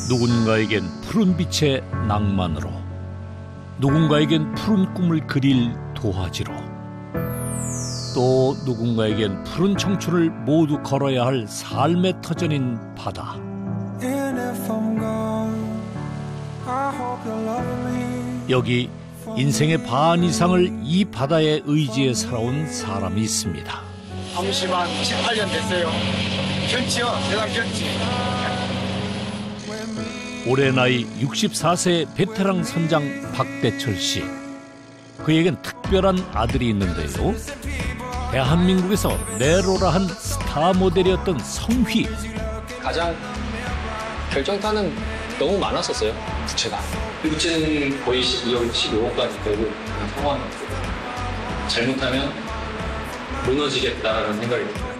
누군가에겐 푸른 빛의 낭만으로, 누군가에겐 푸른 꿈을 그릴 도화지로, 또 누군가에겐 푸른 청춘을 모두 걸어야 할 삶의 터전인 바다. 여기 인생의 반 이상을 이 바다에 의지해 살아온 사람이 있습니다. 잠시만 18년 됐어요. 편지요, 대단 편지. 올해 나이 64세 베테랑 선장 박대철 씨. 그에겐 특별한 아들이 있는데요. 대한민국에서 네로라한 스타 모델이었던 성휘. 가장 결정타는 너무 많았었어요. 부채가. 부채는 거의 12월 15호까지 되고 상황이었고, 잘못하면 무너지겠다라는 생각이 들어요.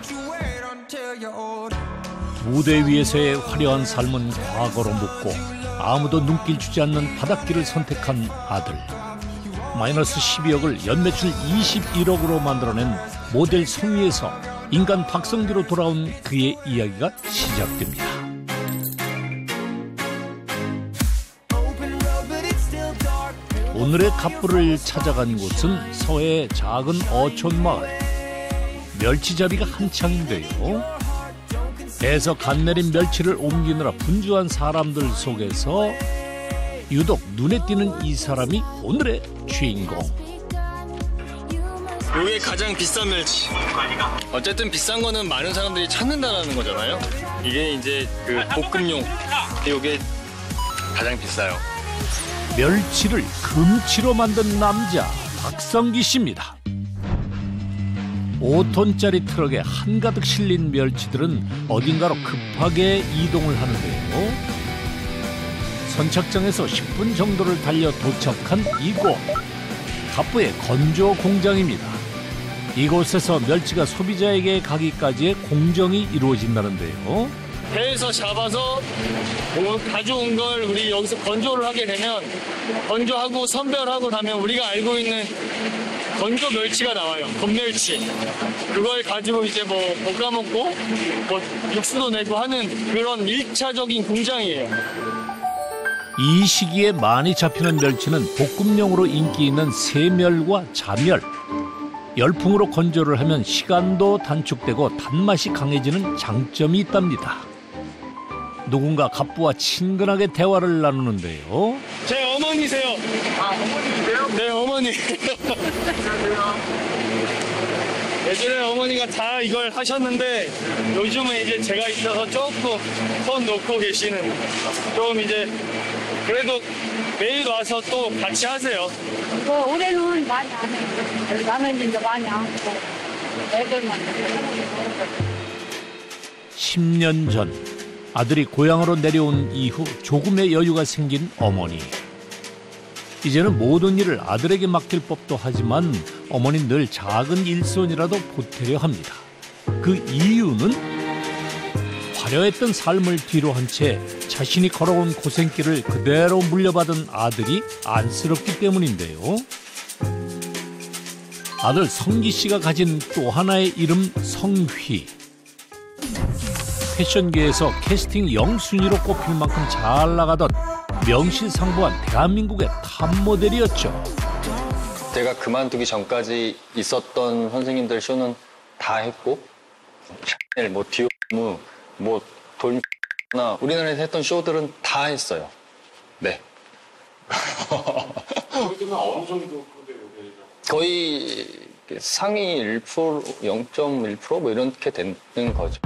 무대 위에서의 화려한 삶은 과거로 묻고 아무도 눈길 주지 않는 바닷길을 선택한 아들. 마이너스 12억을 연매출 21억으로 만들어낸 모델 성휘에서 인간 박성기로 돌아온 그의 이야기가 시작됩니다. 오늘의 갑부를 찾아간 곳은 서해의 작은 어촌 마을. 멸치잡이가 한창인데요. 배에서 갓 내린 멸치를 옮기느라 분주한 사람들 속에서 유독 눈에 띄는 이 사람이 오늘의 주인공. 이게 가장 비싼 멸치. 어쨌든 비싼 거는 많은 사람들이 찾는다라는 거잖아요. 이게 이제 그 볶음용. 이게 가장 비싸요. 멸치를 금치로 만든 남자 박성기 씨입니다. 5톤짜리 트럭에 한가득 실린 멸치들은 어딘가로 급하게 이동을 하는데요. 선착장에서 10분 정도를 달려 도착한 이곳, 갑부의 건조 공장입니다. 이곳에서 멸치가 소비자에게 가기까지의 공정이 이루어진다는데요. 배에서 잡아서 가져온 걸 우리 여기서 건조를 하게 되면, 건조하고 선별하고 나면 우리가 알고 있는 건조 멸치가 나와요. 건멸치. 그걸 가지고 이제 뭐 볶아먹고 뭐 육수도 내고 하는 그런 1차적인 공장이에요. 이 시기에 많이 잡히는 멸치는 볶음용으로 인기 있는 새멸과 자멸. 열풍으로 건조를 하면 시간도 단축되고 단맛이 강해지는 장점이 있답니다. 누군가 갑부와 친근하게 대화를 나누는데요. 제 어머니세요. 아, 어머니세요? 네, 어머니. 예전에 어머니가 다 이걸 하셨는데 요즘은 이제 제가 있어서 조금 손 놓고 계시는, 좀 이제 그래도 매일 와서 또 같이 하세요. 올해는 많이 안 해요. 나는 이제 많이 안 하고 애들만. 10년 전 아들이 고향으로 내려온 이후 조금의 여유가 생긴 어머니. 이제는 모든 일을 아들에게 맡길 법도 하지만 어머니는 늘 작은 일손이라도 보태려 합니다. 그 이유는 화려했던 삶을 뒤로 한 채 자신이 걸어온 고생길을 그대로 물려받은 아들이 안쓰럽기 때문인데요. 아들 성기 씨가 가진 또 하나의 이름 성휘. 패션계에서 캐스팅 영순위로 꼽힐 만큼 잘 나가던 명실상부한 대한민국의 탑모델이었죠. 제가 그만두기 전까지 있었던 선생님들 쇼는 다 했고, 샤넬, 뭐 디오무, 뭐 돌나 우리나라에서 했던 쇼들은 다 했어요. 네. 어느 정도 거의 상위 1%, 0.1% 뭐 이렇게 되는 거죠.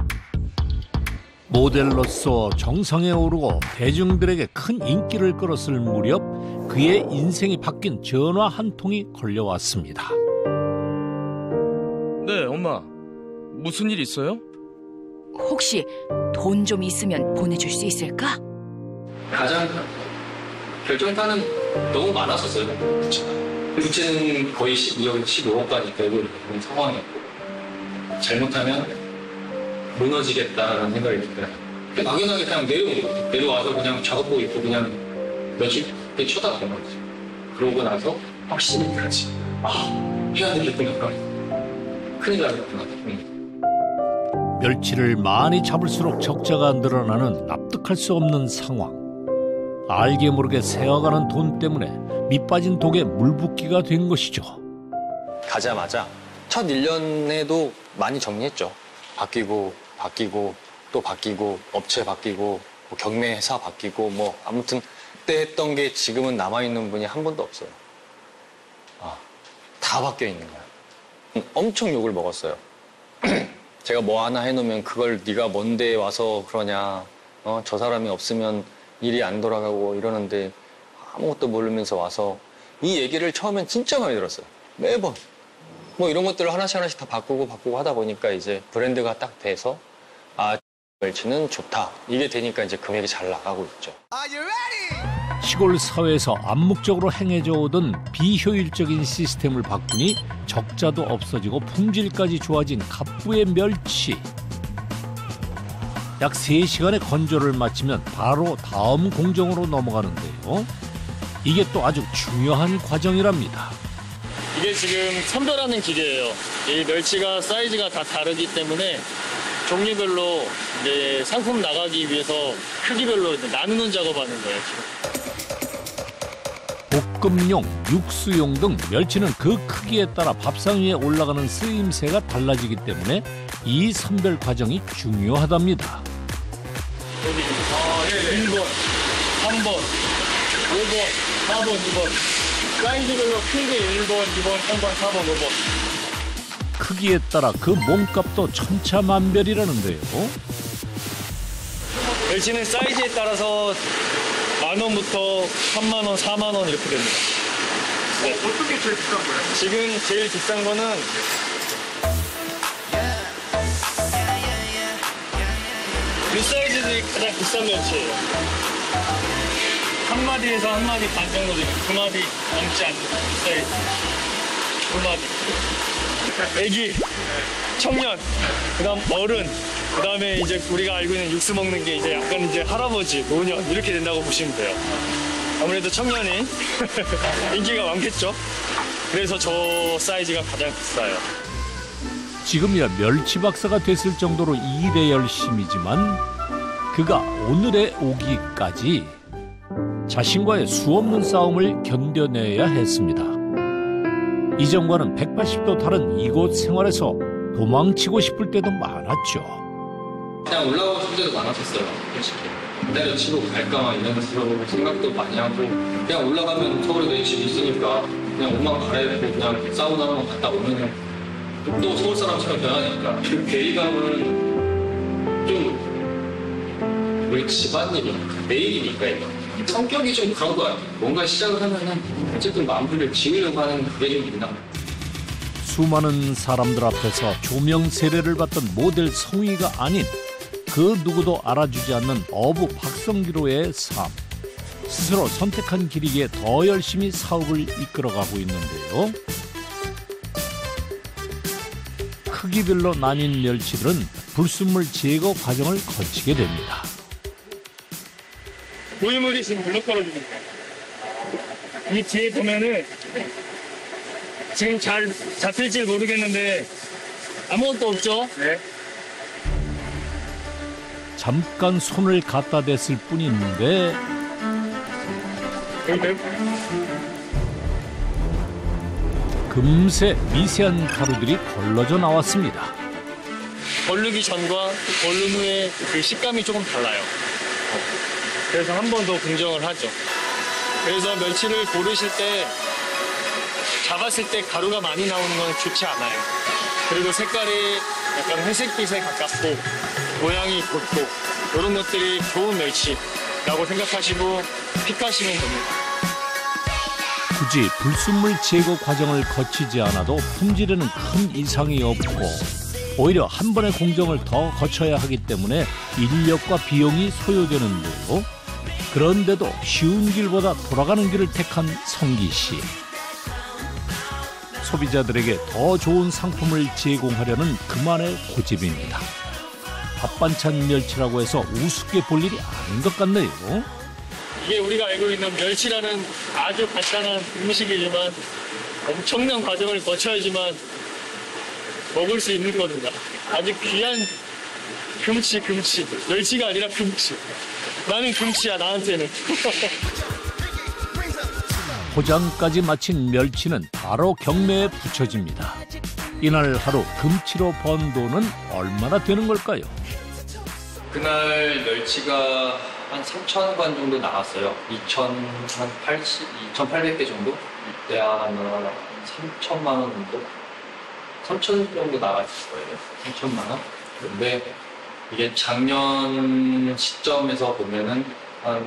모델로서 정상에 오르고 대중들에게 큰 인기를 끌었을 무렵 그의 인생이 바뀐 전화 한 통이 걸려왔습니다. 네, 엄마. 무슨 일 있어요? 혹시 돈 좀 있으면 보내줄 수 있을까? 가장 결정타는 너무 많았었어요. 부채는 거의 12월 15호까지 되고 있는 상황이었고, 잘못하면 무너지겠다라는 생각이 들어요. 막연하게 그냥 내려와서 그냥 작업복 입고 그냥 며칠 쳐다본 거지. 그러고 나서 확신이 들었지. 해야 되겠구나. 큰일 나겠구나. 멸치를 많이 잡을수록 적자가 늘어나는 납득할 수 없는 상황. 알게 모르게 새어가는 돈 때문에 밑빠진 독에 물붓기가 된 것이죠. 가자마자 첫 1년에도 많이 정리했죠. 바뀌고 또 바뀌고 업체 바뀌고 뭐 경매 회사 바뀌고 뭐 아무튼 그때 했던 게 지금은 남아있는 분이 한 분도 없어요. 다 바뀌어 있는 거야. 엄청 욕을 먹었어요. 제가 뭐 하나 해놓으면 그걸 네가 뭔데 와서 그러냐. 저 사람이 없으면 일이 안 돌아가고 이러는데 아무것도 모르면서 와서 이 얘기를 처음엔 진짜 많이 들었어요. 매번. 뭐 이런 것들을 하나씩 다 바꾸고 하다 보니까 이제 브랜드가 딱 돼서 멸치는 좋다. 이게 되니까 이제 금액이 잘 나가고 있죠. 시골 사회에서 암묵적으로 행해져 오던 비효율적인 시스템을 바꾸니 적자도 없어지고 품질까지 좋아진 갑부의 멸치. 약 3시간의 건조를 마치면 바로 다음 공정으로 넘어가는데요. 이게 또 아주 중요한 과정이랍니다. 이게 지금 선별하는 기계예요. 이 멸치가 사이즈가 다 다르기 때문에 종류별로 이제 상품 나가기 위해서 크기별로 이제 나누는 작업하는 거예요. 볶음용, 육수용 등 멸치는 그 크기에 따라 밥상 위에 올라가는 쓰임새가 달라지기 때문에 이 선별 과정이 중요하답니다. 여기 1번, 3번, 5번, 4번, 2번. 사이즈별로 큰 게 1번, 2번, 3번, 4번, 5번. 크기에 따라 그 몸값도 천차만별이라는데요. 멸치는 사이즈에 따라서 10,000원부터 30,000원, 40,000원 이렇게 됩니다. 네. 어떤 게 제일 비싼 거예요? 지금 제일 비싼 거는 이 사이즈들이 가장 비싼 멸치예요. 한 마디에서 한 마디 반 정도 됩니다. 2마디 넘지 않는 사이즈. 2마디. 애기, 청년, 그다음 어른, 그다음에 이제 우리가 알고 있는 육수 먹는 게 이제 약간 이제 할아버지, 노년 이렇게 된다고 보시면 돼요. 아무래도 청년이 인기가 많겠죠. 그래서 저 사이즈가 가장 비싸요. 지금이야 멸치 박사가 됐을 정도로 일에 열심이지만 그가 오늘에 오기까지 자신과의 수없는 싸움을 견뎌내야 했습니다. 이전과는 180도 다른 이곳 생활에서 도망치고 싶을 때도 많았죠. 그냥 올라가고 싶을 때도 많았었어요. 솔직히. 때려치고 갈까 막 이런 생각도 많이 하고 그냥 올라가면 서울에 내 집이 있으니까 그냥 옷만 갈아입고 그냥 사우나 한번 갔다 오면 또 서울 사람처럼 변하니까 그 괴리감은 좀 우리 집안일이니까 내 일이니까 이거. 성격이 좀 그런 거 같아요. 뭔가 시작을 하면은 어쨌든 마무리를 지으려고 하는 그게 좀 있나. 수많은 사람들 앞에서 조명 세례를 받던 모델 성희가 아닌 그 누구도 알아주지 않는 어부 박성기로의 삶. 스스로 선택한 길이기에 더 열심히 사업을 이끌어가고 있는데요. 크기별로 나뉜 멸치들은 불순물 제거 과정을 거치게 됩니다. 고인물이 지금 물러 떨어집니다. 이 뒤에 보면은 지금 잘 잡힐지 모르겠는데 아무것도 없죠? 네. 잠깐 손을 갖다 댔을 뿐인데 금세 미세한 가루들이 걸러져 나왔습니다. 걸르기 전과 걸른 후에 그 식감이 조금 달라요. 그래서 한 번 더 공정을 하죠. 그래서 멸치를 고르실 때 잡았을 때 가루가 많이 나오는 건 좋지 않아요. 그리고 색깔이 약간 회색빛에 가깝고 모양이 곱고 이런 것들이 좋은 멸치라고 생각하시고 픽하시면 됩니다. 굳이 불순물 제거 과정을 거치지 않아도 품질에는 큰 이상이 없고 오히려 한 번의 공정을 더 거쳐야 하기 때문에 인력과 비용이 소요되는데요. 그런데도 쉬운 길보다 돌아가는 길을 택한 성기 씨. 소비자들에게 더 좋은 상품을 제공하려는 그만의 고집입니다. 밥반찬 멸치라고 해서 우습게 볼 일이 아닌 것 같네요. 이게 우리가 알고 있는 멸치라는 아주 간단한 음식이지만 엄청난 과정을 거쳐야지만 먹을 수 있는 겁니다. 아주 귀한 금치. 멸치가 아니라 금치. 나는 금치야, 나한테는. 포장까지 마친 멸치는 바로 경매에 붙여집니다. 이날 하루 금치로 번 돈은 얼마나 되는 걸까요? 그날 멸치가 한 3,000관 정도 나갔어요. 2,800개 정도? 이때 한 3천만 원 정도? 3천 정도 나갔을 거예요. 3천만 원? 근데 이게 작년 시점에서 보면은 한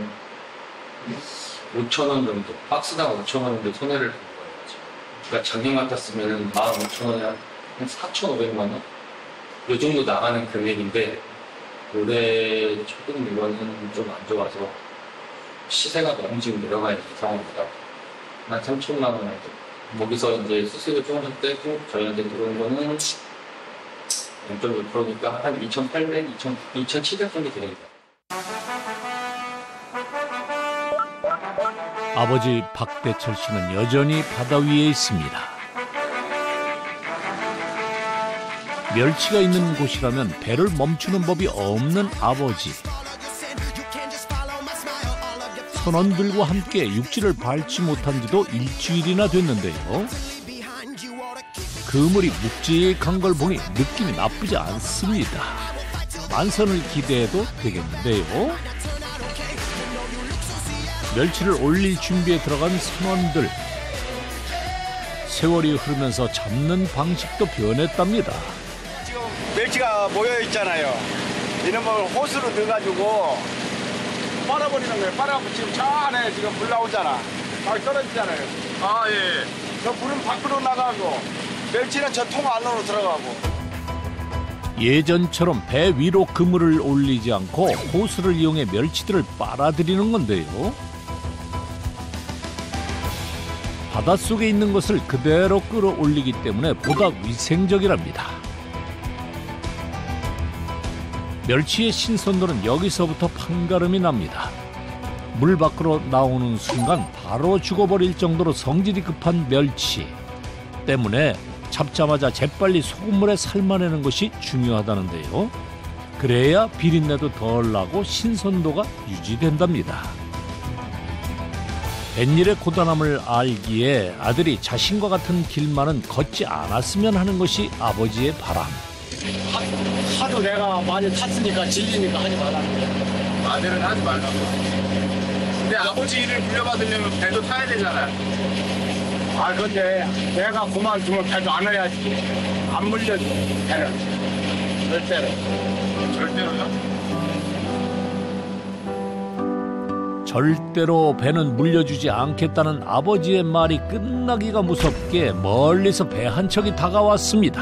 5,000원 정도, 박스당 5,000원 정도 손해를 본 거예요. 그러니까 작년 같았으면은 15,000원에 한 4,500만 원? 이 정도 나가는 금액인데 올해 조금 이거는 좀 안 좋아서 시세가 너무 지금 내려가 있는 상황입니다. 한 3천만 원 정도. 거기서 이제 수수료 조금씩 떼고 저희한테 들어온 거는 0.6%니까 한 2,800, 2,700 정도 됩니다. 아버지 박대철 씨는 여전히 바다 위에 있습니다. 멸치가 있는 곳이라면 배를 멈추는 법이 없는 아버지. 선원들과 함께 육지를 밟지 못한 지도 일주일이나 됐는데요. 그물이 묵직한 걸 보니 느낌이 나쁘지 않습니다. 만선을 기대해도 되겠는데요. 멸치를 올릴 준비에 들어간 선원들. 세월이 흐르면서 잡는 방식도 변했답니다. 지금 멸치가 모여 있잖아요. 이놈을 호스로 넣어가지고 빨아버리는 거예요. 빨아갖고 지금 저 안에 지금 물 나오잖아. 막 떨어지잖아요. 아, 예. 저 물은 밖으로 나가고 멸치는 저 통 안으로 들어가고. 예전처럼 배 위로 그물을 올리지 않고 호스를 이용해 멸치들을 빨아들이는 건데요. 바닷속에 있는 것을 그대로 끌어올리기 때문에 보다 위생적이랍니다. 멸치의 신선도는 여기서부터 판가름이 납니다. 물 밖으로 나오는 순간 바로 죽어버릴 정도로 성질이 급한 멸치 때문에 잡자마자 재빨리 소금물에 삶아내는 것이 중요하다는데요. 그래야 비린내도 덜 나고 신선도가 유지된답니다. 뱃일의 고단함을 알기에 아들이 자신과 같은 길만은 걷지 않았으면 하는 것이 아버지의 바람. 하도 내가 많이 탔으니까 질리니까 하지 말라고. 아들은 하지 말라고. 근데 아버지 일을 물려받으려면 배도 타야 되잖아요. 아, 근데 내가 그만두면 배도 안 해야지. 안 물려줘, 배는. 절대로요? 절대로 배는 물려주지 않겠다는 아버지의 말이 끝나기가 무섭게 멀리서 배 한 척이 다가왔습니다.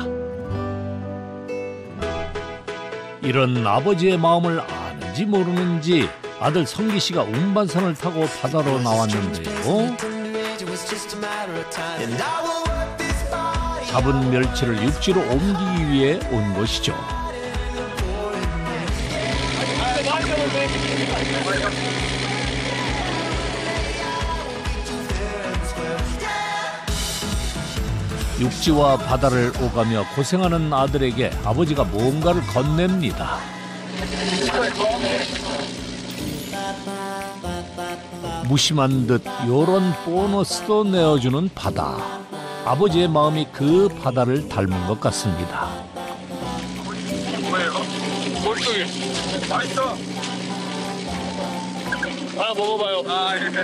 이런 아버지의 마음을 아는지 모르는지 아들 성기 씨가 운반선을 타고 바다로 나왔는데요. 잡은 멸치를 육지로 옮기기 위해 온 것이죠. 육지와 바다를 오가며 고생하는 아들에게 아버지가 뭔가를 건넵니다. 무심한 듯 요런 보너스도 내어주는 바다. 아버지의 마음이 그 바다를 닮은 것 같습니다. 뭐예요? 꼴뚜기. 맛있어. 아, 먹어봐요. 아, 이렇게.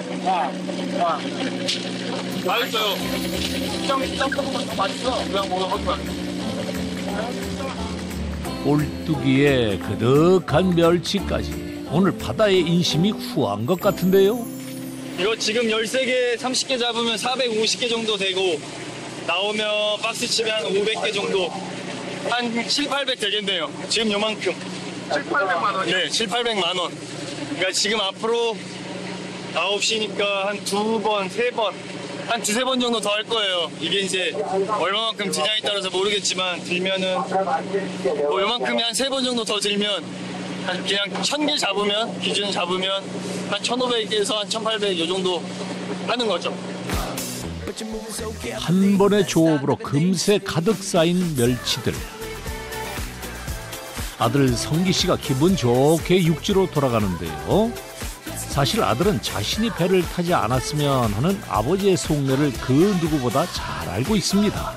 맛있어요. 짬뽕은 더 맛있어. 그냥 먹어보지 마. 꼴뚜기에 그득한 멸치까지. 오늘 바다의 인심이 후한 것 같은데요. 이거 지금 13개, 30개 잡으면 450개 정도 되고 나오면 박스 치면 한 500개 정도 한 7, 800 되겠네요. 지금 요만큼. 7, 800만 원이요? 네, 7, 800만 원. 그러니까 지금 앞으로 9시니까 한 2번, 3번, 한 2-3번 정도 더 할 거예요. 이게 이제 얼마만큼 드냐에 따라서 모르겠지만 들면은 뭐 요만큼이 한 3번 정도 더 들면 한 그냥 1000개 잡으면 기준 잡으면 한 1500에서 한 1800 요 정도 하는 거죠. 한 번의 조업으로 금세 가득 쌓인 멸치들. 아들 성기 씨가 기분 좋게 육지로 돌아가는데요. 사실 아들은 자신이 배를 타지 않았으면 하는 아버지의 속내를 그 누구보다 잘 알고 있습니다.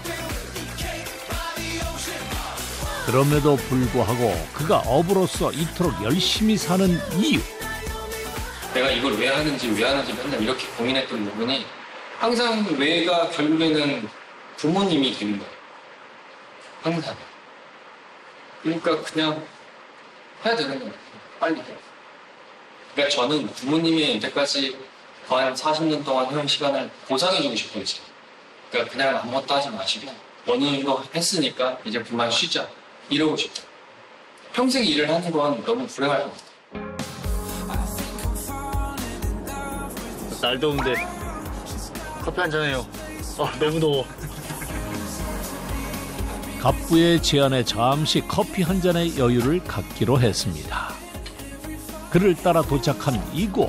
그럼에도 불구하고 그가 어부로서 이토록 열심히 사는 이유. 내가 이걸 왜 하는지 맨날 이렇게 고민했던 부분이 항상 왜가 결국에는 부모님이 되는 거예요. 항상. 그러니까 그냥 해야 되는 거예요. 빨리. 그러니까 저는 부모님이 이때까지 한 40년 동안 해온 시간을 보상해주고 싶었지. 그러니까 그냥 아무것도 하지 마시고 어느 정도 했으니까 이제 그만 쉬자. 이러고 싶어요. 평생 일을 하는 건 너무 불행할 것 같아요. 날 더운데 커피 한잔 해요. 너무 더워. 갑부의 제안에 잠시 커피 한 잔의 여유를 갖기로 했습니다. 그를 따라 도착한 이곳.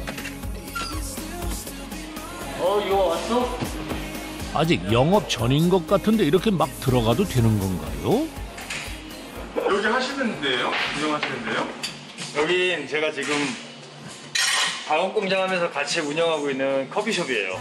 이거 왔어? 아직 영업 전인 것 같은데 이렇게 막 들어가도 되는 건가요? 여기 하시는데요? 운영하시는데요? 여긴 제가 지금 방어공장 하면서 같이 운영하고 있는 커피숍이에요.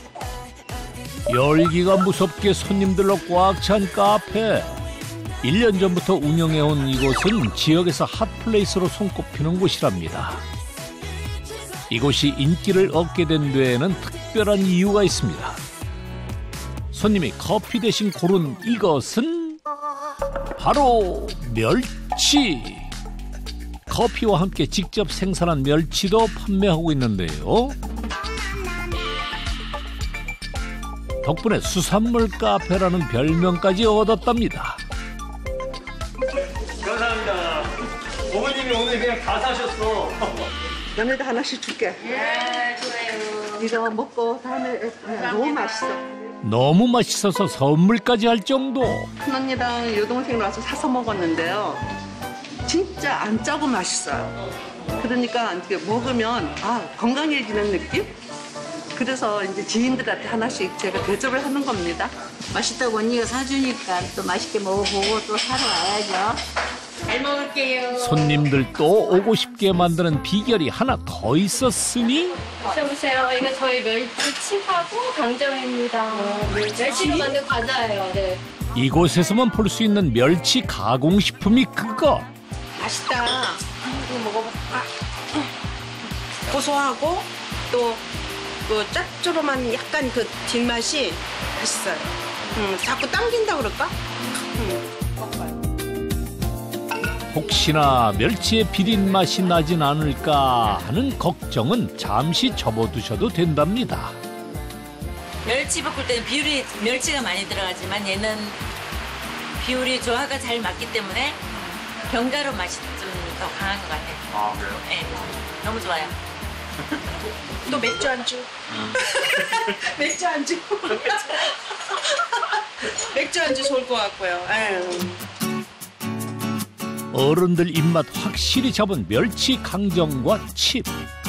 열기가 무섭게 손님들로 꽉 찬 카페. 1년 전부터 운영해온 이곳은 지역에서 핫플레이스로 손꼽히는 곳이랍니다. 이곳이 인기를 얻게 된 데에는 특별한 이유가 있습니다. 손님이 커피 대신 고른 이것은 바로 멸치. 커피와 함께 직접 생산한 멸치도 판매하고 있는데요. 덕분에 수산물 카페라는 별명까지 얻었답니다. 감사합니다. 어머님이 오늘 그냥 다 사셨어. 너네도 하나씩 줄게. 네, 좋아요. 이거 먹고 다음에 너무 맛있어. 너무 맛있어서 선물까지 할 정도. 큰언니랑 여동생이 와서 사서 먹었는데요. 진짜 안 짜고 맛있어요. 그러니까 이렇게 먹으면 건강해지는 느낌? 그래서 이제 지인들한테 하나씩 제가 대접을 하는 겁니다. 맛있다고 언니가 사주니까 또 맛있게 먹어보고 또 사러 와야죠. 잘 먹을게요. 손님들 또 오고 싶게 만드는 비결이 하나 더 있었으니 드셔보세요. 이거 저희 멸치하고 강정입니다. 멸치로 만든 과자예요. 네. 이곳에서만 볼 수 있는 멸치 가공식품이 그것. 맛있다. 이거 먹어봐. 고소하고 또 그 짭조름한 약간 그 뒷맛이 맛있어요. 자꾸 당긴다 그럴까? 혹시나 멸치의 비린 맛이 나진 않을까 하는 걱정은 잠시 접어두셔도 된답니다. 멸치 볶을 때는 비율이 멸치가 많이 들어가지만 얘는 비율이 조화가 잘 맞기 때문에 견과류 맛이 좀 더 강한 것 같아요. 아, 그래요? 네, 너무 좋아요. 또 맥주 안주. 맥주 안주. 맥주 안주 좋을 것 같고요. 어른들 입맛 확실히 잡은 멸치 강정과 칩.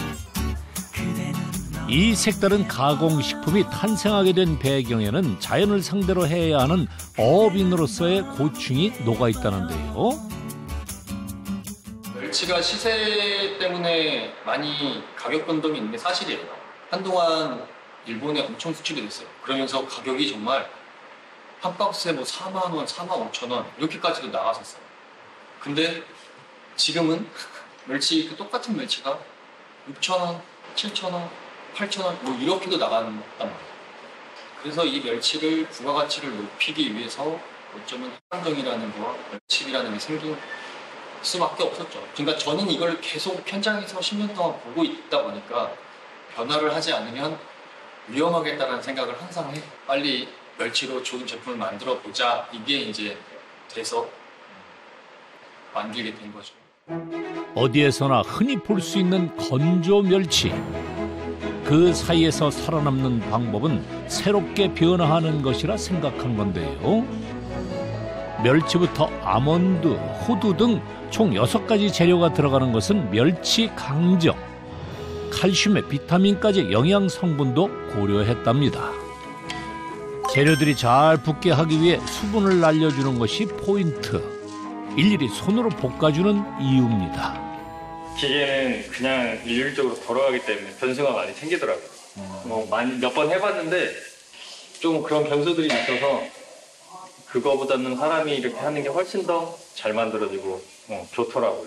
이 색다른 가공식품이 탄생하게 된 배경에는 자연을 상대로 해야 하는 어업인으로서의 고충이 녹아있다는데요. 멸치가 시세 때문에 많이 가격 변동이 있는 게 사실이에요. 한동안 일본에 엄청 수출이 됐어요. 그러면서 가격이 정말 한 박스에 뭐 4만 원, 4만 5천 원 이렇게까지도 나갔었어요. 근데 지금은 멸치 그 똑같은 멸치가 6천 원, 7천 원, 8천 원 뭐 이렇게도 나간단 말이에요. 그래서 이 멸치를 부가가치를 높이기 위해서 어쩌면 한정이라는 거와 멸치라는 게 생긴 수밖에 없었죠. 그러니까 저는 이걸 계속 현장에서 10년 동안 보고 있다 보니까 변화를 하지 않으면 위험하겠다는 생각을 항상 해. 빨리 멸치로 좋은 제품을 만들어 보자. 이게 이제 돼서 만들게 된 거죠. 어디에서나 흔히 볼 수 있는 건조 멸치. 그 사이에서 살아남는 방법은 새롭게 변화하는 것이라 생각한 건데요. 멸치부터 아몬드, 호두 등 총 6가지 재료가 들어가는 것은 멸치 강정. 칼슘에 비타민까지 영양 성분도 고려했답니다. 재료들이 잘 붙게 하기 위해 수분을 날려주는 것이 포인트. 일일이 손으로 볶아주는 이유입니다. 기계는 그냥 일률적으로 돌아가기 때문에 변수가 많이 생기더라고요. 몇 번 해봤는데 좀 그런 변수들이 있어서 그거보다는 사람이 이렇게 하는 게 훨씬 더 잘 만들어지고 좋더라고요.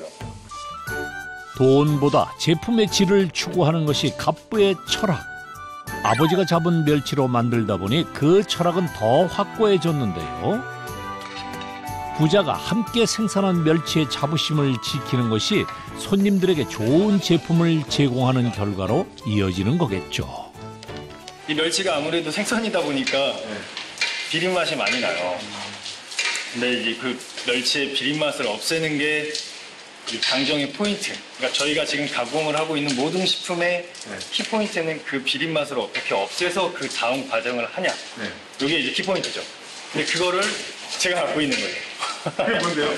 돈보다 제품의 질을 추구하는 것이 갑부의 철학. 아버지가 잡은 멸치로 만들다 보니 그 철학은 더 확고해졌는데요. 부자가 함께 생산한 멸치의 자부심을 지키는 것이 손님들에게 좋은 제품을 제공하는 결과로 이어지는 거겠죠. 이 멸치가 아무래도 생선이다 보니까 비린 맛이 많이 나요. 근데 이제 그 멸치의 비린 맛을 없애는 게 이 강정의 포인트. 그러니까 저희가 지금 가공을 하고 있는 모든 식품의 키포인트는 그 비린 맛을 어떻게 없애서 그 다음 과정을 하냐. 이게 이제 키포인트죠. 근데 그거를 제가 갖고 있는 거예요. 그게 뭔데요?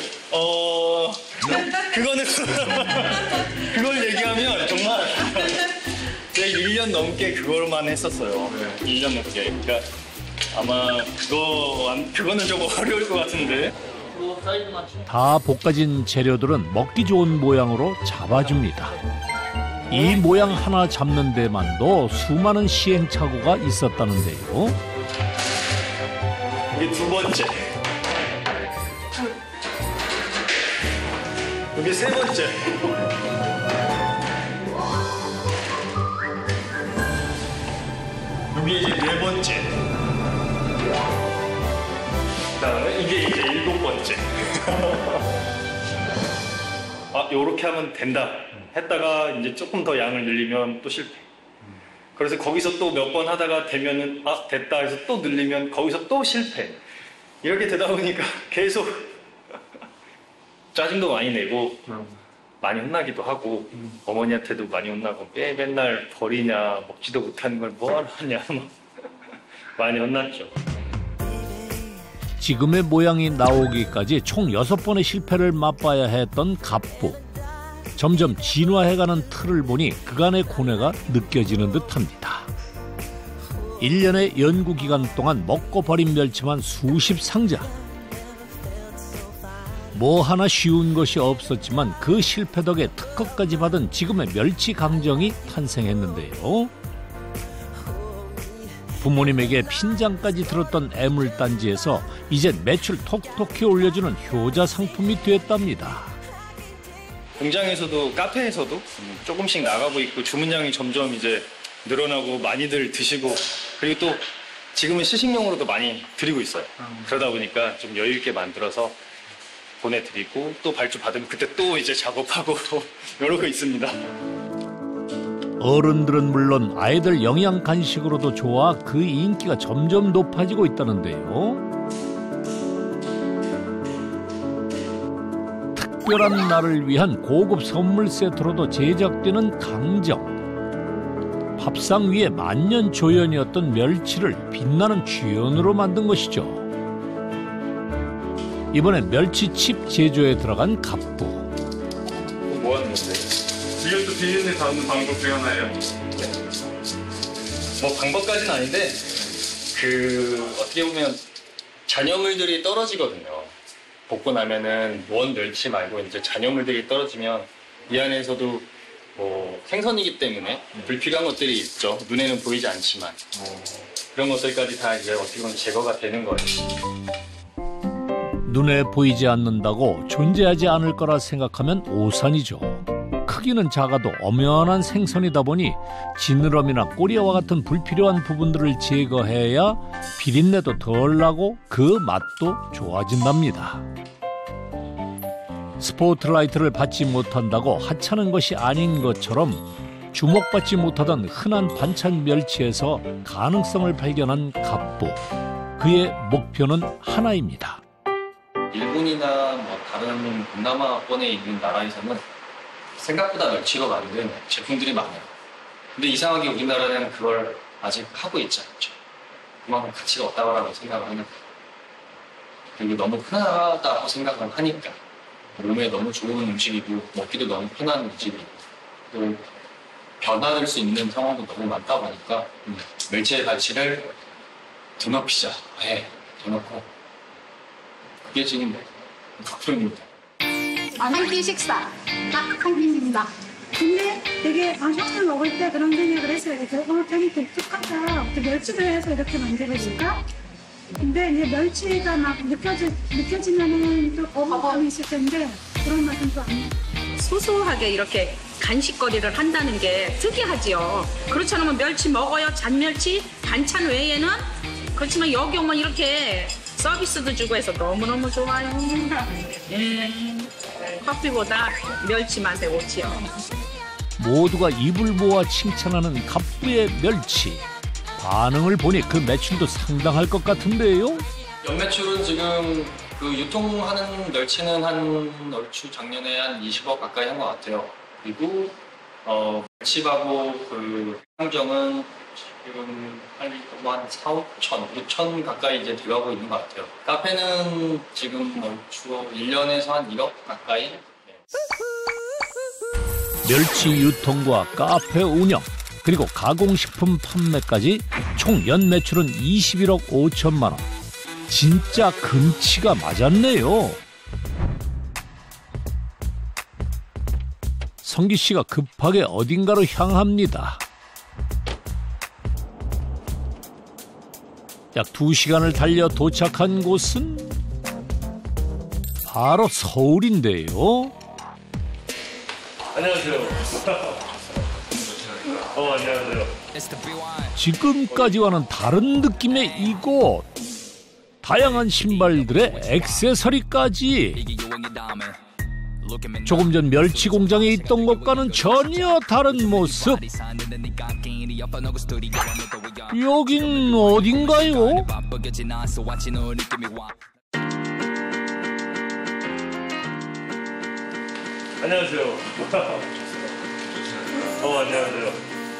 그거는 그걸 얘기하면 정말 제가 1년 넘게 그걸만 했었어요. 1년 넘게. 그러니까 아마 그거는 좀 어려울 것 같은데. 다 볶아진 재료들은 먹기 좋은 모양으로 잡아줍니다. 이 모양 하나 잡는 데만도 수많은 시행착오가 있었다는데요. 이게 두 번째. 이게 세 번째. 이게 이제 네 번째. 그다음에 이게 이제 일곱 번째. 요렇게 하면 된다. 했다가 이제 조금 더 양을 늘리면 또 실패. 그래서 거기서 또 몇 번 하다가 되면은 됐다 해서 또 늘리면 거기서 또 실패. 이렇게 되다 보니까 계속 짜증도 많이 내고 많이 혼나기도 하고 어머니한테도 많이 혼나고 맨날 버리냐 먹지도 못하는 걸 뭐 하냐 많이 혼났죠. 지금의 모양이 나오기까지 총 6번의 실패를 맛봐야 했던 갑부. 점점 진화해가는 틀을 보니 그간의 고뇌가 느껴지는 듯합니다. 1년의 연구기간 동안 먹고 버린 멸치만 수십 상자. 뭐 하나 쉬운 것이 없었지만 그 실패 덕에 특허까지 받은 지금의 멸치 강정이 탄생했는데요. 부모님에게 핀장까지 들었던 애물단지에서 이젠 매출 톡톡히 올려주는 효자 상품이 됐답니다. 공장에서도 카페에서도 조금씩 나가고 있고 주문량이 점점 이제 늘어나고 많이들 드시고 그리고 또 지금은 시식용으로도 많이 드리고 있어요. 그러다 보니까 좀 여유 있게 만들어서 보내드리고 또 발주 받으면 그때 또 이제 작업하고 이러고 있습니다. 어른들은 물론 아이들 영양 간식으로도 좋아 그 인기가 점점 높아지고 있다는데요. 특별한 날을 위한 고급 선물 세트로도 제작되는 강정. 밥상 위에 만년조연이었던 멸치를 빛나는 주연으로 만든 것이죠. 이번엔 멸치칩 제조에 들어간 갑부. 뭐 하는 건데? 이것도 비린내 잡는 방법 중에 하나예요. 뭐 방법까지는 아닌데 어떻게 보면 잔여물들이 떨어지거든요. 볶고 나면은 원 멸치 말고 이제 잔여물들이 떨어지면 이 안에서도 뭐 생선이기 때문에 불필요한 것들이 있죠. 눈에는 보이지 않지만 그런 것들까지 다 이제 어떻게 보면 제거가 되는 거예요. 눈에 보이지 않는다고 존재하지 않을 거라 생각하면 오산이죠. 크기는 작아도 엄연한 생선이다 보니 지느러미나 꼬리와 같은 불필요한 부분들을 제거해야 비린내도 덜 나고 그 맛도 좋아진답니다. 스포트라이트를 받지 못한다고 하찮은 것이 아닌 것처럼 주목받지 못하던 흔한 반찬 멸치에서 가능성을 발견한 갑부. 그의 목표는 하나입니다. 일본이나 뭐 다른 동남아권에 있는 나라에서는 생각보다 멸치로 만든 제품들이 많아요. 근데 이상하게 우리나라는 그걸 아직 하고 있지 않죠. 그만큼 가치가 없다고 생각을 하는 거예요. 그리고 너무 흔하다고 생각을 하니까 몸에 너무 좋은 음식이고 먹기도 너무 편한 음식이고 또 변화될 수 있는 상황도 너무 많다 보니까 멸치의 가치를 더 높이자. 더 높고 그게 지금 목표입니다. 한 끼 식사 딱 한 끼입니다. 근데 되게 밥을 먹을 때 그런 생각을 했어요. 되게 독특하다. 어떻게 멸치를 해서 이렇게 만들어질까? 근데 이제 멸치가 막 느껴지면은 또 거부감이 있을 텐데 그런 맛은 또 아니에요. 소소하게 이렇게 간식거리를 한다는 게 특이하지요. 그렇지 않으면 멸치 먹어요. 잔멸치 반찬 외에는. 그렇지만 여기 오면 이렇게 서비스도 주고 해서 너무너무 좋아요. 커피보다 멸치 맛에 오지요. 모두가 입을 모아 칭찬하는 갑부의 멸치. 반응을 보니 그 매출도 상당할 것 같은데요. 연매출은 지금 그 유통하는 멸치는 한 얼추 작년에 한 20억 가까이 한 것 같아요. 그리고 멸치하고 그 항정은 지금 한 4, 5천, 6천 가까이 이제 들어가고 있는 것 같아요. 카페는 지금 얼추 1년에서 한 1억 가까이. 멸치 유통과 카페 운영, 그리고 가공식품 판매까지 총 연매출은 21억 5천만 원. 진짜 금치가 맞았네요. 성기 씨가 급하게 어딘가로 향합니다. 약 2시간을 달려 도착한 곳은 바로 서울인데요. 안녕하세요. 안녕하세요. 지금까지와는 다른 느낌의 이곳. 다양한 신발들의 액세서리까지. 조금 전 멸치 공장에 있던 것과는 전혀 다른 모습. 여긴 어딘가요? 안녕하세요. 안녕하세요.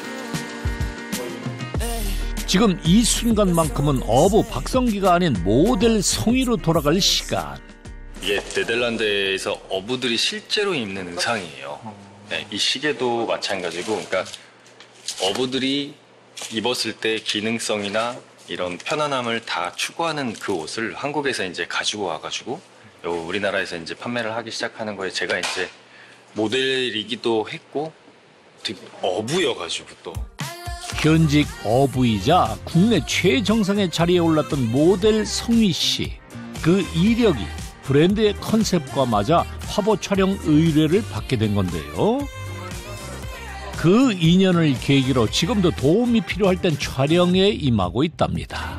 지금 이 순간만큼은 어부 박성기가 아닌 모델 성희로 돌아갈 시간. 이게 네덜란드에서 어부들이 실제로 입는 의상이에요. 네, 이 시계도 마찬가지고, 그러니까 어부들이 입었을 때 기능성이나 이런 편안함을 다 추구하는 그 옷을 한국에서 이제 가지고 와가지고 우리나라에서 이제 판매를 하기 시작하는 거에 제가 이제 모델이기도 했고, 어부여가지고 또. 현직 어부이자 국내 최정상의 자리에 올랐던 모델 성희 씨. 그 이력이 브랜드의 컨셉과 맞아 화보 촬영 의뢰를 받게 된 건데요. 그 인연을 계기로 지금도 도움이 필요할 땐 촬영에 임하고 있답니다.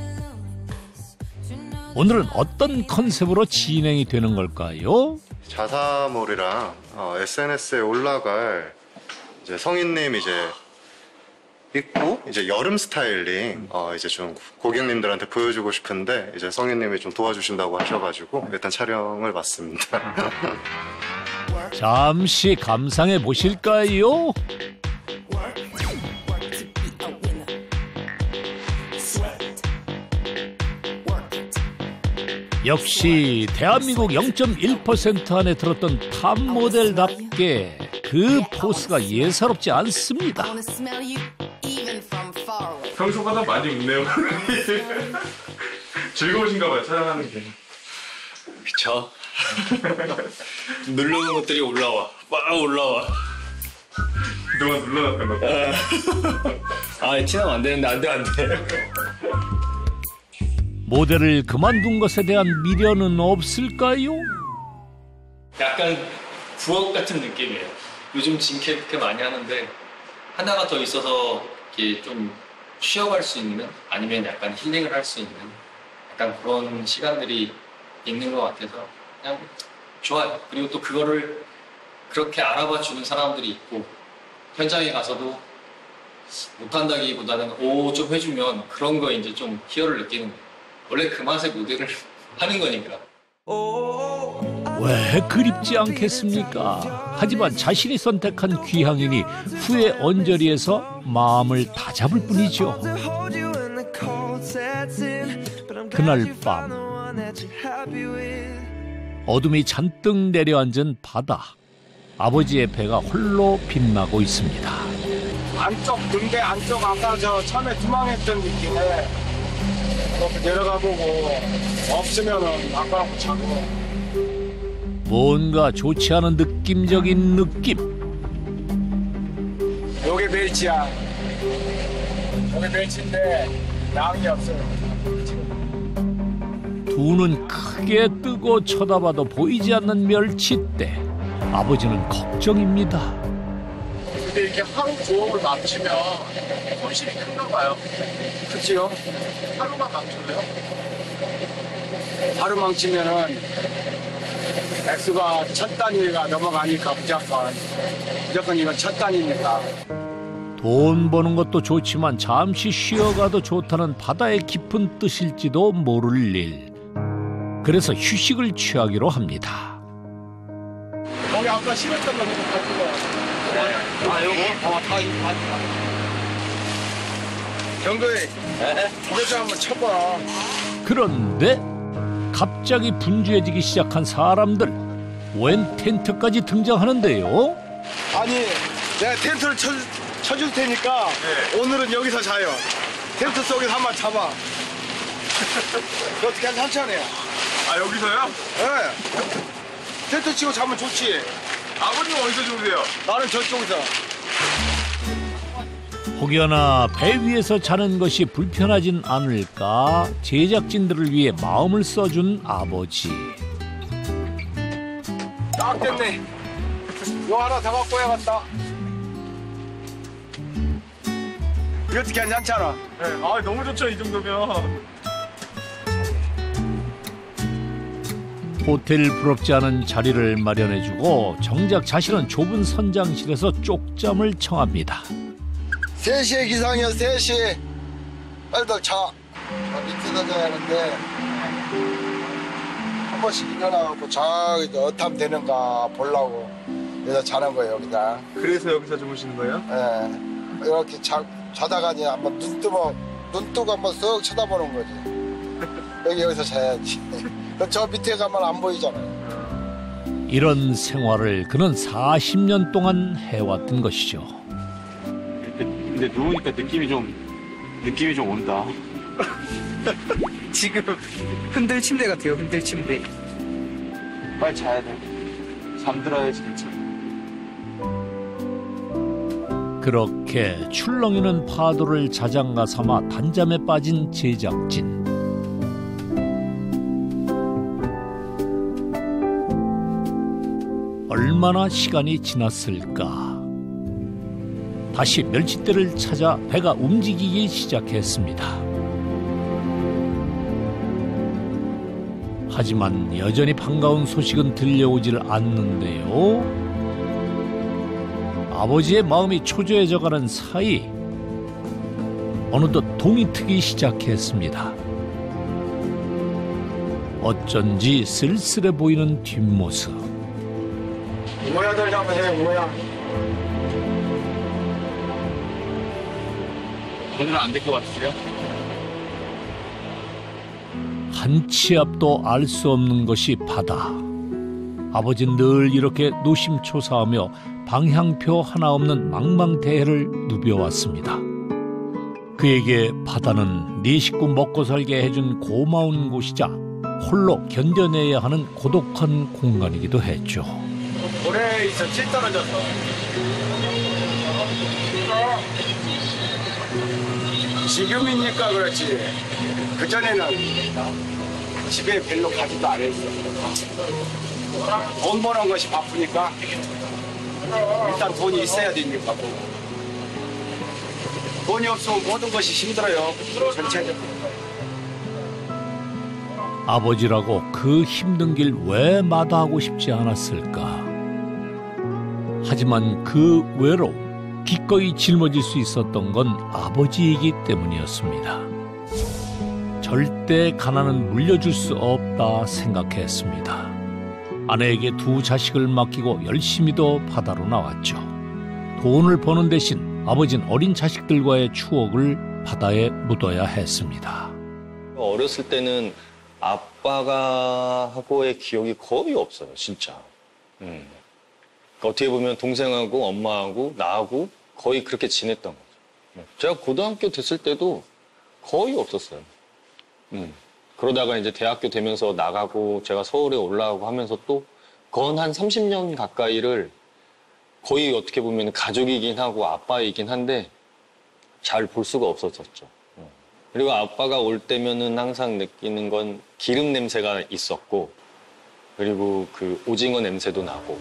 오늘은 어떤 컨셉으로 진행이 되는 걸까요? 자사몰이랑 SNS에 올라갈 이제 성인님 이제 입고 이제 여름 스타일링 이제 좀 고객님들한테 보여주고 싶은데 이제 성인님이 좀 도와주신다고 하셔가지고 일단 촬영을 맡습니다. 잠시 감상해 보실까요? 역시 대한민국 0.1% 안에 들었던 탑 모델답게 그 포스가 예사롭지 않습니다. 평소보다 많이 웃네요. 즐거우신가 봐요, 촬영하는 게. 그쵸? 누르는 것들이 올라와. 막 올라와. 그동안 눌러놨던 거. 티나면 안 되는데, 안 돼. 모델을 그만둔 것에 대한 미련은 없을까요? 약간 부엌 같은 느낌이에요. 요즘 진캐 많이 하는데 하나가 더 있어서 이렇게 좀 쉬어갈 수 있는, 아니면 약간 힐링을 할 수 있는 약간 그런 시간들이 있는 것 같아서 그냥 좋아요. 그리고 또 그거를 그렇게 알아봐 주는 사람들이 있고, 현장에 가서도 못한다기보다는 좀 해주면 그런 거에 이제 좀 희열을 느끼는 거예요. 원래 그 맛에 모델을 하는 거니까. 왜 그립지 않겠습니까? 하지만 자신이 선택한 귀향이니 후회 언저리에서 마음을 다잡을 뿐이죠. 그날 밤 어둠이 잔뜩 내려앉은 바다. 아버지의 배가 홀로 빛나고 있습니다. 안쪽 등대 안쪽 아까 저 처음에 투망했던 느낌에 이렇게 내려가 보고 없으면은 아까하고 자고. 뭔가 좋지 않은 느낌적인 느낌. 요게 멸치야. 요게 멸치인데 양이 없어요. 두 눈 크게 뜨고 쳐다봐도 보이지 않는 멸치대. 아버지는 걱정입니다. 근데 이렇게 하루 조업을 망치면 손실이 큰가 봐요. 그치요? 하루만 망쳐도요? 하루 망치면은 액수가 1000단위가 넘어가니까 무조건 이건 1000단위니까. 돈 버는 것도 좋지만 잠시 쉬어가도 좋다는 바다의 깊은 뜻일지도 모를 일. 그래서 휴식을 취하기로 합니다. 거기 아까 심었던 거 좀 가지고. 아, 요거? 다 이거 가지고. 경도에 이거 좀 한번 쳐봐. 그런데 갑자기 분주해지기 시작한 사람들. 웬 텐트까지 등장하는데요? 아니, 내가 텐트를 쳐줄 테니까 오늘은 여기서 자요. 텐트 속에서 한번 잡아. 그것도 괜찮잖아요. 아, 여기서요? 네. 텐트 치고 자면 좋지. 아버님 어디서 주무세요? 나는 저쪽에서. 혹여나 배 위에서 자는 것이 불편하진 않을까 제작진들을 위해 마음을 써준 아버지. 딱 됐네. 요 하나 더 갖고 와야겠다. 이것도 괜찮잖아. 네. 아, 너무 좋죠, 이 정도면. 호텔 부럽지 않은 자리를 마련해주고 정작 자신은 좁은 선장실에서 쪽잠을 청합니다. 3시에 기상이야, 3시. 빨리들 자. 밑에서 자야 하는데 한 번씩 일어나갖고 저기 어탐 되는가 보려고 여기서 자는 거예요, 여기다. 그래서 여기서 주무시는 거예요? 네. 이렇게 자다가 이제 한번 눈 뜨고 한번 쓱 쳐다보는 거지. 여기서 자야지. 저 밑에 가면 안 보이잖아요. 이런 생활을 그는 40년 동안 해왔던 것이죠. 근데 누우니까 느낌이 좀 온다. 지금 흔들 침대 같아요. 흔들 침대. 빨리 자야 돼. 잠들어야지 괜찮아. 그렇게 출렁이는 파도를 자장가 삼아 단잠에 빠진 제작진. 얼마나 시간이 지났을까. 다시 멸치대를 찾아 배가 움직이기 시작했습니다. 하지만 여전히 반가운 소식은 들려오질 않는데요. 아버지의 마음이 초조해져가는 사이 어느덧 동이 트기 시작했습니다. 어쩐지 쓸쓸해 보이는 뒷모습. 모야들 잡으세요, 모야. 오늘은 안 될 것 같으세요? 한 치 앞도 알 수 없는 것이 바다. 아버지는 늘 이렇게 노심초사하며 방향표 하나 없는 망망대해를 누벼왔습니다. 그에게 바다는 네 식구 먹고 살게 해준 고마운 곳이자 홀로 견뎌내야 하는 고독한 공간이기도 했죠. 오래 있어, 질 떨어졌어. 지금이니까 그렇지. 그전에는 집에 별로 가지도 않았어. 돈 버는 것이 바쁘니까 일단 돈이 있어야 되니까. 돈이 없으면 모든 것이 힘들어요. 전체적으로. 아버지라고 그 힘든 길 왜 마다하고 싶지 않았을까. 하지만 그 외로움, 기꺼이 짊어질 수 있었던 건 아버지이기 때문이었습니다. 절대 가난은 물려줄 수 없다 생각했습니다. 아내에게 두 자식을 맡기고 열심히도 바다로 나왔죠. 돈을 버는 대신 아버지는 어린 자식들과의 추억을 바다에 묻어야 했습니다. 어렸을 때는 아빠가 하고의 기억이 거의 없어요, 진짜. 어떻게 보면 동생하고 엄마하고 나하고 거의 그렇게 지냈던 거죠. 제가 고등학교 됐을 때도 거의 없었어요. 그러다가 이제 대학교 되면서 나가고 제가 서울에 올라가고 하면서 또 건 한 30년 가까이를 거의 어떻게 보면 가족이긴 하고 아빠이긴 한데 잘 볼 수가 없었었죠. 그리고 아빠가 올 때면은 항상 느끼는 건 기름 냄새가 있었고, 그리고 그 오징어 냄새도 나고.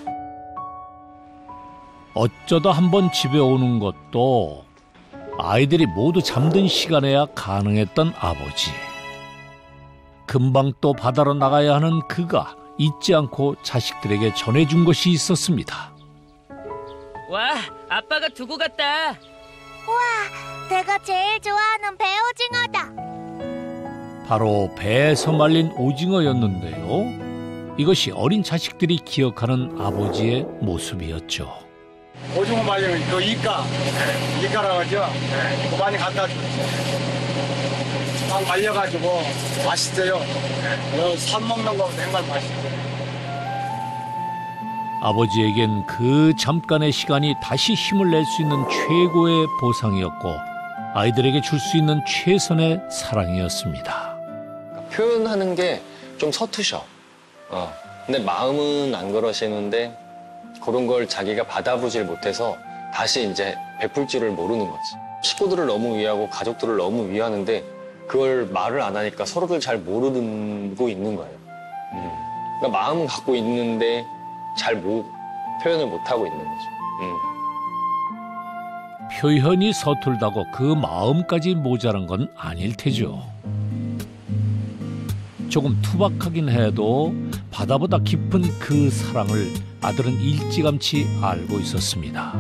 어쩌다 한번 집에 오는 것도 아이들이 모두 잠든 시간에야 가능했던 아버지. 금방 또 바다로 나가야 하는 그가 잊지 않고 자식들에게 전해준 것이 있었습니다. 와, 아빠가 두고 갔다. 우와, 내가 제일 좋아하는 배오징어다. 바로 배에서 말린 오징어였는데요. 이것이 어린 자식들이 기억하는 아버지의 모습이었죠. 오징어 말리면 그 이가라고 하죠. 그거 많이 갖다 줬죠. 막 말려가지고 맛있어요. 산 먹는 거 정말 맛있어요. 아버지에겐 그 잠깐의 시간이 다시 힘을 낼 수 있는 최고의 보상이었고 아이들에게 줄 수 있는 최선의 사랑이었습니다. 표현하는 게 좀 서투셔. 근데 마음은 안 그러시는데 그런 걸 자기가 받아보질 못해서 다시 이제 베풀 줄을 모르는 거지. 식구들을 너무 위하고 가족들을 너무 위하는데 그걸 말을 안 하니까 서로를 잘 모르고 있는 거예요. 그러니까 마음은 갖고 있는데 잘 표현을 못하고 있는 거죠. 표현이 서툴다고 그 마음까지 모자란 건 아닐 테죠. 조금 투박하긴 해도 바다보다 깊은 그 사랑을 아들은 일찌감치 알고 있었습니다.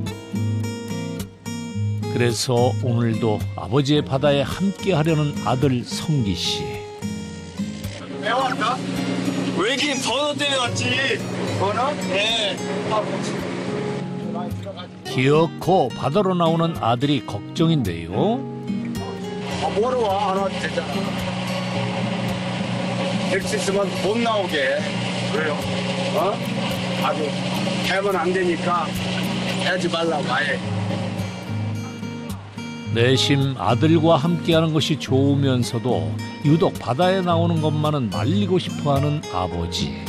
그래서 오늘도 아버지의 바다에 함께하려는 아들 성기 씨. 왜 왔다? 외긴 번호 때문에 왔지. 번호? 네. 기어코 바다로 나오는 아들이 걱정인데요. 뭐로 와? 안 와도 되잖아. 엑스 있으면 못 나오게. 그래요? 아주 되면 안 되니까 하지 말라고 아예. 내심 아들과 함께하는 것이 좋으면서도 유독 바다에 나오는 것만은 말리고 싶어하는 아버지.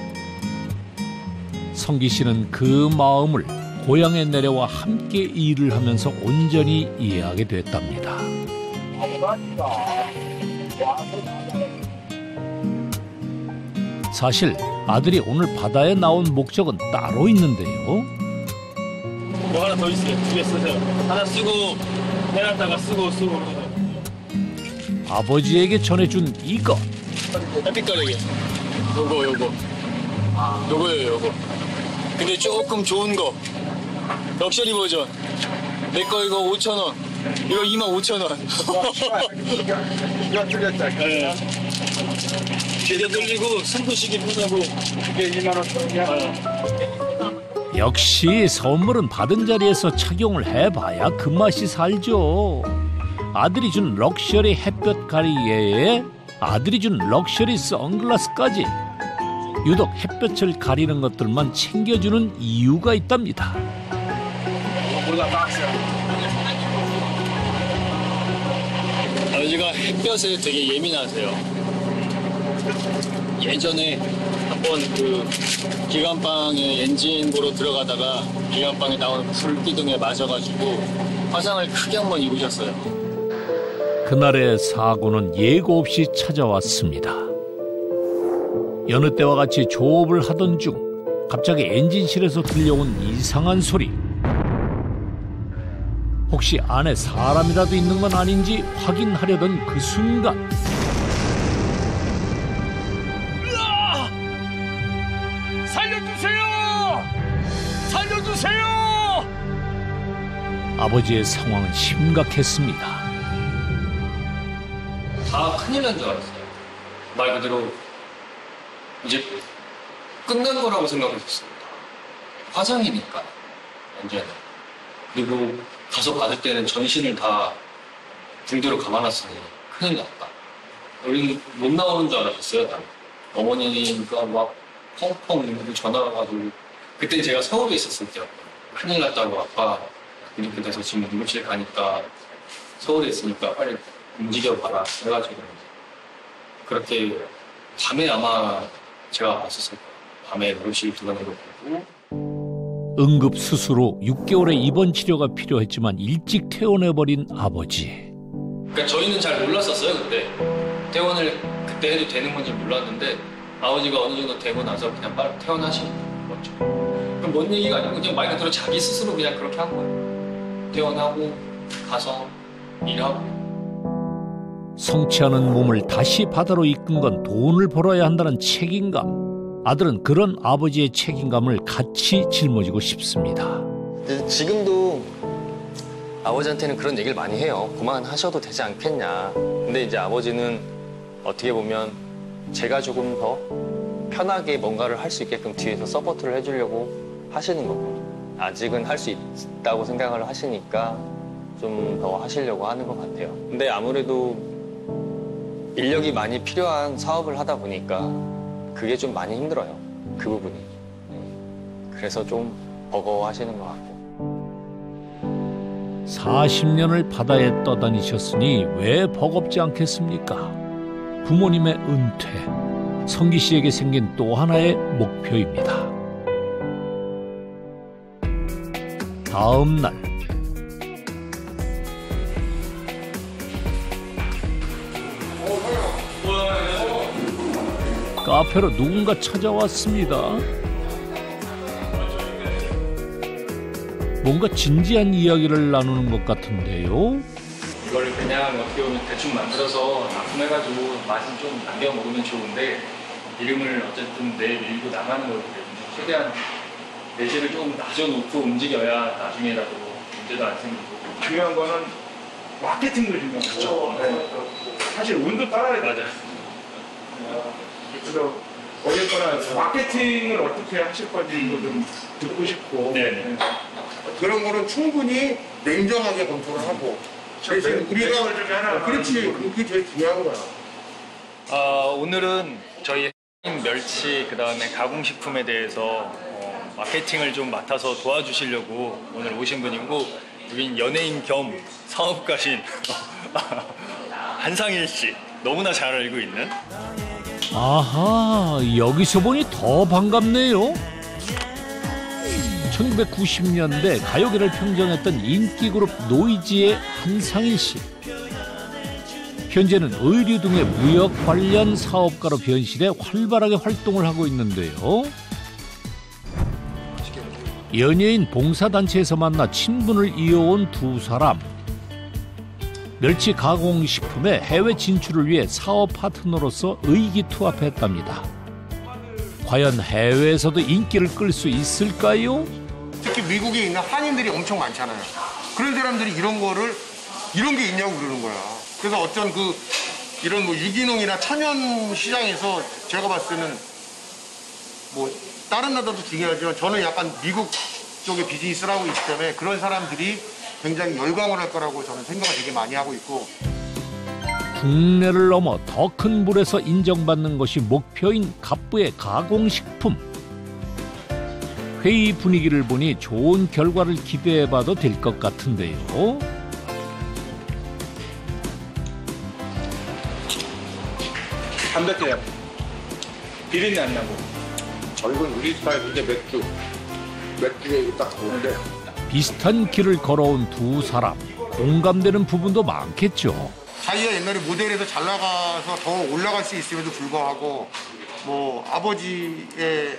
성기 씨는 그 마음을 고향에 내려와 함께 일을 하면서 온전히 이해하게 됐답니다. 사실 아들이 오늘 바다에 나온 목적은 따로 있는데요. 뭐 하나 더 있어요. 2개 쓰세요. 하나 쓰고 내놨다가 쓰고. 아버지에게 전해준 이것. 햇빛가리개. 요거예요, 요거. 근데 조금 좋은 거. 럭셔리 버전. 내 거 이거 5,000원. 이거 25,000원. 이거 틀렸다. 네. 제대 돌리고 숨도 쉬기 편하고. 이게 2만원짜리야. 역시 선물은 받은 자리에서 착용을 해봐야 그 맛이 살죠. 아들이 준 럭셔리 햇볕 가리개에 아들이 준 럭셔리 선글라스까지. 유독 햇볕을 가리는 것들만 챙겨주는 이유가 있답니다. 아버지가 햇볕에 되게 예민하세요. 예전에 한번 그 기관방에 엔진 보러 들어가다가 기관방에 나오는 불기둥에 맞아가지고 화상을 크게 한번 입으셨어요. 그날의 사고는 예고 없이 찾아왔습니다. 여느 때와 같이 조업을 하던 중 갑자기 엔진실에서 들려온 이상한 소리. 혹시 안에 사람이라도 있는 건 아닌지 확인하려던 그 순간 살려주세요! 아버지의 상황은 심각했습니다. 다 큰일 난 줄 알았어요. 말 그대로 이제 끝난 거라고 생각했었습니다. 화상이니까 완전히. 그리고 가서 받을 때는 전신을 다 붕대로 감아놨으니 큰일 났다. 우리는 못 나오는 줄 알았어요. 나는. 어머니가 막 펑펑 전화가 가지고 그때 제가 서울에 있었을 때였거든요. 큰일 났다고 아빠 이렇게 돼서 지금 응급실 가니까 서울에 있으니까 빨리 움직여봐라 해가지고 그렇게 밤에 아마 제가 왔었을 거예요. 밤에 노릇이 들어가고 응급수술로 6개월의 입원 치료가 필요했지만 일찍 퇴원해버린 아버지. 그러니까 저희는 잘 몰랐었어요 그때. 퇴원을 그때 해도 되는 건지 몰랐는데 아버지가 어느 정도 되고 나서 그냥 빨리 퇴원하시는 거죠. 그럼 뭔 얘기가 아니고 그냥 말 그대로 자기 스스로 그냥 그렇게 한 거예요. 퇴원하고 가서 일하고. 성취하는 몸을 다시 바다로 이끈 건 돈을 벌어야 한다는 책임감. 아들은 그런 아버지의 책임감을 같이 짊어지고 싶습니다. 지금도 아버지한테는 그런 얘기를 많이 해요. 그만하셔도 되지 않겠냐. 근데 이제 아버지는 어떻게 보면 제가 조금 더 편하게 뭔가를 할 수 있게끔 뒤에서 서포트를 해주려고 하시는 거고, 아직은 할 수 있다고 생각을 하시니까 좀 더 하시려고 하는 것 같아요. 근데 아무래도 인력이 많이 필요한 사업을 하다 보니까 그게 좀 많이 힘들어요. 그 부분이. 그래서 좀 버거워하시는 것 같고. 40년을 바다에 떠다니셨으니 왜 버겁지 않겠습니까? 부모님의 은퇴, 성기 씨에게 생긴 또 하나의 목표입니다. 다음 날. 카페로 누군가 찾아왔습니다. 뭔가 진지한 이야기를 나누는 것 같은데요. 이걸 그냥 어떻게 보면 대충 만들어서 납품해가지고 맛은 좀 남겨 먹으면 좋은데 이름을 어쨌든 내밀고 나가는 거기 때문에 최대한 내실을 좀 낮춰놓고 움직여야 나중에라도 문제도 안 생기고. 중요한 거는 마케팅도 중요한 거죠. 네. 사실 운도 따라야 돼. 맞아요. 그래서 어쨌거나 마케팅을 어떻게 하실 건지 이거 좀 듣고 싶고. 네. 그런 거는 충분히 냉정하게 검토를 하고. 대신 우리가 중에 하나. 그렇지, 그게 제일 중요한 거야. 오늘은 저희 멸치 그다음에 가공식품에 대해서 마케팅을 좀 맡아서 도와주시려고 오늘 오신 분이고, 여긴 연예인 겸 사업가신 한상일 씨, 너무나 잘 알고 있는. 아하, 여기서 보니 더 반갑네요. 1990년대 가요계를 평정했던 인기그룹 노이즈의 한상일 씨. 현재는 의류 등의 무역 관련 사업가로 변신해 활발하게 활동을 하고 있는데요. 연예인 봉사단체에서 만나 친분을 이어온 두 사람. 멸치 가공식품의 해외 진출을 위해 사업 파트너로서 의기투합했답니다. 과연 해외에서도 인기를 끌 수 있을까요? 특히 미국에 있는 한인들이 엄청 많잖아요. 그런 사람들이 이런 게 있냐고 그러는 거야. 그래서 어떤 이런 유기농이나 천연 시장에서 제가 봤을 때는 다른 나라도 중요하지만 저는 약간 미국 쪽에 비즈니스를 하고 있기 때문에 그런 사람들이 굉장히 열광을 할 거라고 저는 생각을 되게 많이 하고 있고. 국내를 넘어 더 큰 물에서 인정받는 것이 목표인 갑부의 가공식품. 회의 분위기를 보니 좋은 결과를 기대해봐도 될 것 같은데요. 담백해요. 비린내 안 나고. 이건 우리 스타일인데 맥주에 딱 좋은데. 비슷한 길을 걸어온 두 사람. 공감되는 부분도 많겠죠. 자기가 옛날에 모델에서 잘 나가서 더 올라갈 수 있음에도 불구하고 아버지의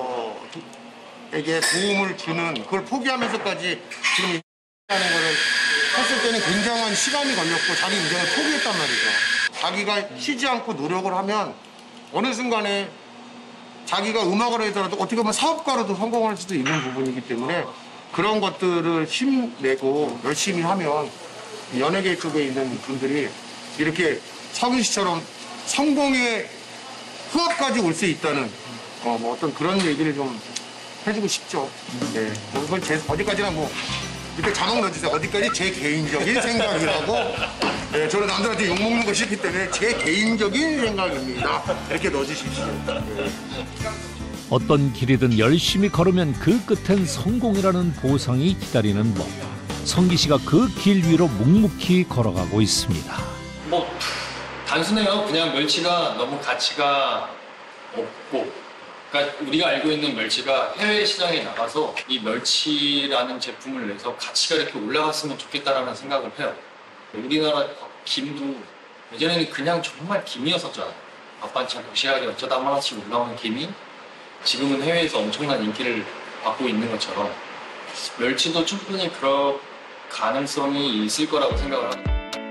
에게 도움을 주는 그걸 포기하면서까지 지금 하는 거를 했을 때는 굉장한 시간이 걸렸고 자기 인생을 포기했단 말이죠. 자기가 쉬지 않고 노력을 하면 어느 순간에 자기가 음악을 하더라도 어떻게 보면 사업가로도 성공할 수도 있는 부분이기 때문에 그런 것들을 힘내고 열심히 하면 연예계 쪽에 있는 분들이 이렇게 성인 씨처럼 성공의 후합까지 올 수 있다는 어떤 그런 얘기를 좀 해주고 싶죠. 네. 그건 어디까지나 밑에 자막 넣어주세요. 어디까지 제 개인적인 생각이라고. 네, 저는 남들한테 욕먹는 거 싫기 때문에 제 개인적인 생각입니다. 이렇게 넣어주십시오. 네. 어떤 길이든 열심히 걸으면 그 끝엔 성공이라는 보상이 기다리는 법. 성기 씨가 그 길 위로 묵묵히 걸어가고 있습니다. 단순해요. 그냥 멸치가 너무 가치가 없고, 그러니까 우리가 알고 있는 멸치가 해외 시장에 나가서 이 멸치라는 제품을 내서 가치가 이렇게 올라갔으면 좋겠다라는 생각을 해요. 우리나라 김도 예전에는 그냥 정말 김이었었잖아요. 밥 반찬 도시락에 어쩌다 하나씩 올라오는 김이 지금은 해외에서 엄청난 인기를 받고 있는 것처럼 멸치도 충분히 그럴 가능성이 있을 거라고 생각을 합니다.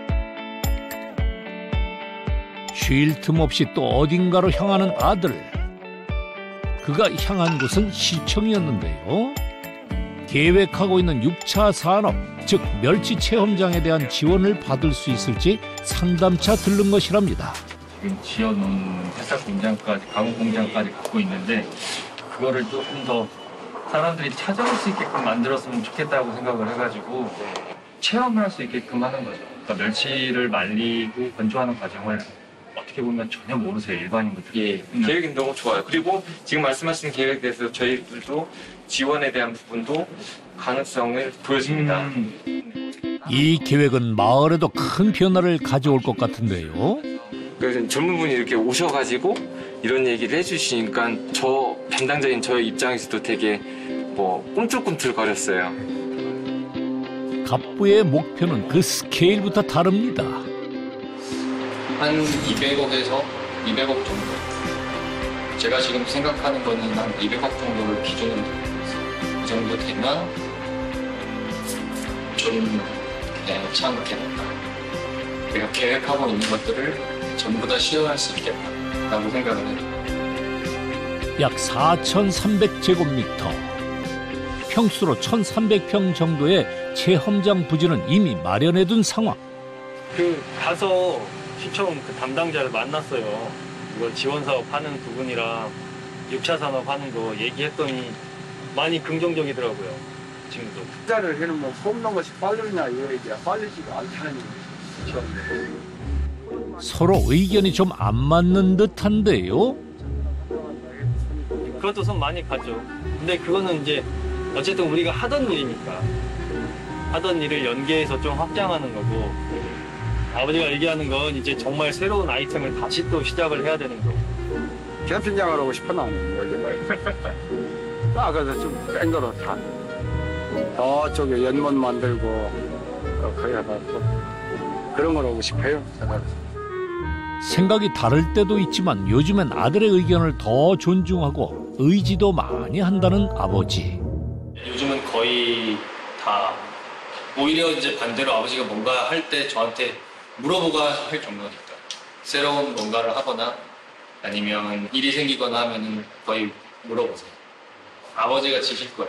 쉴 틈 없이 또 어딘가로 향하는 아들. 그가 향한 곳은 시청이었는데요. 계획하고 있는 6차 산업, 즉 멸치 체험장에 대한 지원을 받을 수 있을지 상담차 들른 것이랍니다. 지금 지어놓은 햇살 공장까지, 가공 공장까지 갖고 있는데 그거를 조금 더 사람들이 찾아올 수 있게끔 만들었으면 좋겠다고 생각을 해가지고 체험을 할 수 있게끔 하는 거죠. 그러니까 멸치를 말리고 건조하는 과정을 어떻게 보면 전혀 모르세요, 일반인분들이. 계획이 너무 좋아요. 그리고 지금 말씀하신 계획에 대해서 저희들도 지원에 대한 부분도 가능성을 보여줍니다. 이 계획은 마을에도 큰 변화를 가져올 것 같은데요. 그래서 젊은 분이 이렇게 오셔가지고 이런 얘기를 해주시니까 저 담당자인 저의 입장에서도 되게 꿈틀꿈틀거렸어요. 갑부의 목표는 그 스케일부터 다릅니다. 한 200억에서 200억 정도. 제가 지금 생각하는 거는 한 200억 정도를 기준으로 두고 있어요. 그 정도 되면 좀 괜찮겠다. 내가 계획하고 있는 것들을 전부 다 시도할 수 있겠다라고 생각을 해요. 약 4,300제곱미터. 평수로 1,300평 정도의 체험장 부지는 이미 마련해둔 상황. 가서 시청 담당자를 만났어요. 이거 지원 사업 하는 부분이랑 6차 산업 하는 거 얘기했더니 많이 긍정적이더라고요. 지금도. 투자를 해놓으면 뽑는 것이 빠르냐 이 얘기야. 빠르지가 않다는 얘기죠. 서로 의견이 좀 안 맞는 듯한데요. 그것도 손 많이 가죠. 근데 그거는 이제 어쨌든 우리가 하던 일이니까 하던 일을 연계해서 좀 확장하는 거고, 아버지가 얘기하는 건 이제 정말 새로운 아이템을 다시 또 시작을 해야 되는 거고. 캠핑장을 하고 싶어 나는 나가서 좀 뺑거로 다 저쪽에 연못 만들고 거기 가서 그런 걸 하고 싶어요. 생각이 다를 때도 있지만 요즘엔 아들의 의견을 더 존중하고 의지도 많이 한다는 아버지. 요즘은 거의 다 오히려 이제 반대로 아버지가 뭔가 할 때 저한테 물어보고 할 정도니까 새로운 뭔가를 하거나 아니면 일이 생기거나 하면은 거의 물어보세요. 아버지가 지실 거예요.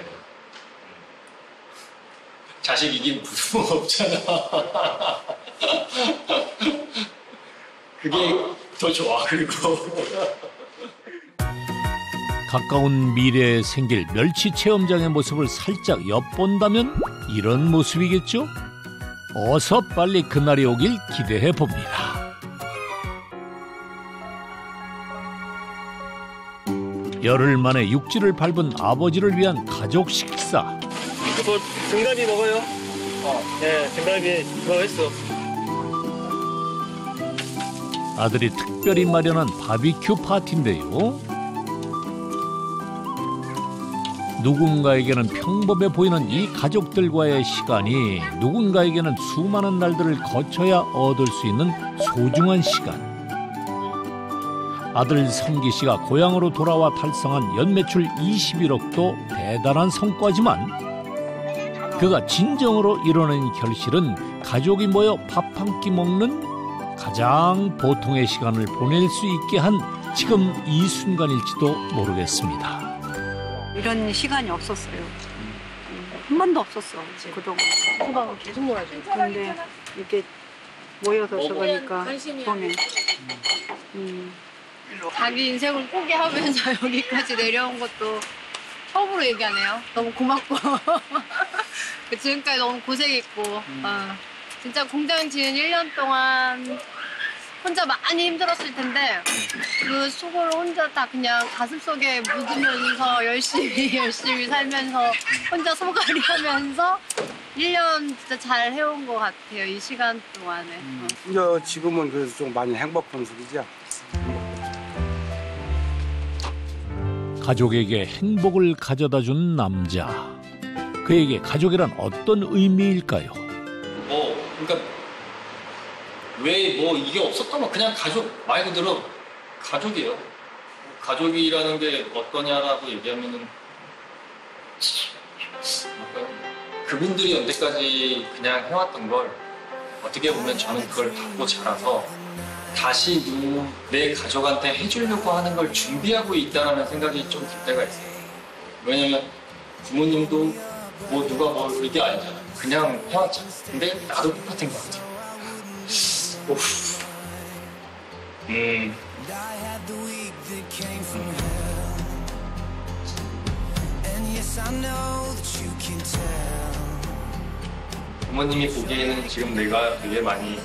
자식 이긴 부모가 없잖아. 그게 더 좋아. 그리고 가까운 미래에 생길 멸치 체험장의 모습을 살짝 엿본다면 이런 모습이겠죠? 어서 빨리 그날이 오길 기대해 봅니다. 열흘 만에 육지를 밟은 아버지를 위한 가족 식사. 이거 등갈비 먹어요? 네, 등갈비 좋아했어. 아들이 특별히 마련한 바비큐 파티인데요. 누군가에게는 평범해 보이는 이 가족들과의 시간이 누군가에게는 수많은 날들을 거쳐야 얻을 수 있는 소중한 시간. 아들 성기 씨가 고향으로 돌아와 달성한 연매출 21억도 대단한 성과지만 그가 진정으로 이뤄낸 결실은 가족이 모여 밥 한 끼 먹는 가장 보통의 시간을 보낼 수 있게 한 지금 이 순간일지도 모르겠습니다. 이런 시간이 없었어요. 한 번도 없었어. 그동안. 수박은 계속 놀아줘. 근데 이렇게 모여서 저거니까 보면. 자기 인생을 포기하면서 여기까지 내려온 것도 처음으로 얘기하네요. 너무 고맙고 지금까지 너무 고생했고 진짜 공장 지은 1년 동안 혼자 많이 힘들었을 텐데 그 수고를 혼자 다 그냥 가슴속에 묻으면서 열심히 살면서 혼자 소갈이 하면서 1년 진짜 잘 해온 것 같아요. 이 시간 동안에. 이제 지금은 그래서 좀 많이 행복한 소리죠. 가족에게 행복을 가져다 준 남자. 그에게 가족이란 어떤 의미일까요? 그러니까 왜 이게 없었다면 그냥 가족 말 그대로 가족이에요. 가족이라는 게 어떠냐라고 얘기하면은 그분들이 연대까지 그냥 해왔던 걸 어떻게 보면 저는 그걸 받고 자라서 다시 내 가족한테 해주려고 하는 걸 준비하고 있다는 생각이 좀 들 때가 있어요. 왜냐면 부모님도 누가 이게 아니잖아. 그냥 해왔잖아. 근데 나도 똑같은 것 같아. 부모님이 보기에는 지금 내가 되게 많이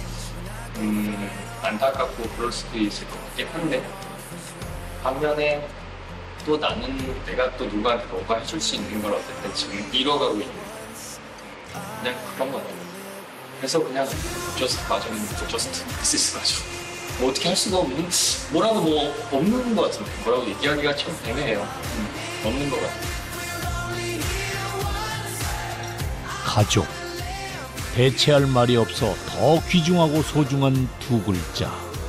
안타깝고 그럴 수도 있을 것 같긴 한데 반면에 또 나는 내가 또 누구한테 뭔가 해줄 수 있는 걸 어쨌든 지금 잃어가고 있는 그냥 그런 거 같아요. 그래서 그냥 just 가족입니다. just this is 가족. 어떻게 할 수가 없는 뭐라고 없는 것 같은데 뭐라고 얘기하기가 참 애매해요. 없는 것 같아요. 가족. 대체할 말이 없어 더 귀중하고 소중한 두 글자.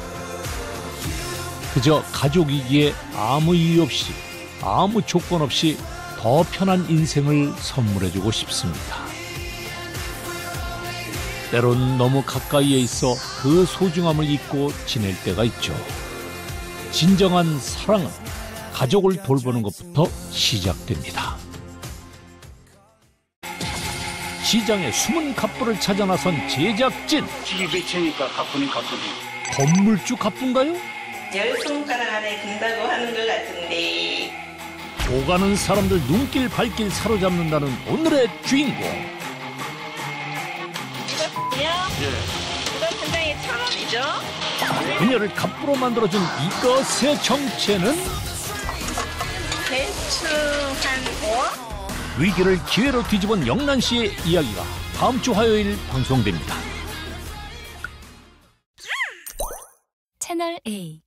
그저 가족이기에 아무 이유 없이 아무 조건 없이 더 편한 인생을 선물해주고 싶습니다. 때론 너무 가까이에 있어 그 소중함을 잊고 지낼 때가 있죠. 진정한 사랑은 가족을 돌보는 것부터 시작됩니다. 시장에 숨은 갑부를 찾아 나선 제작진. 지기 배치니까 갑부는 갑부지. 건물주 갑부인가요? 10손가락 안에 든다고 하는 것 같은데. 오가는 사람들 눈길 발길 사로잡는다는 오늘의 주인공. 이거요? 이거 분당에 1,000원이죠? 그녀를 갑부로 만들어준 이것의 정체는? 대충 한 5억? 위기를 기회로 뒤집은 영란 씨의 이야기가 다음 주 화요일 방송됩니다. 채널 A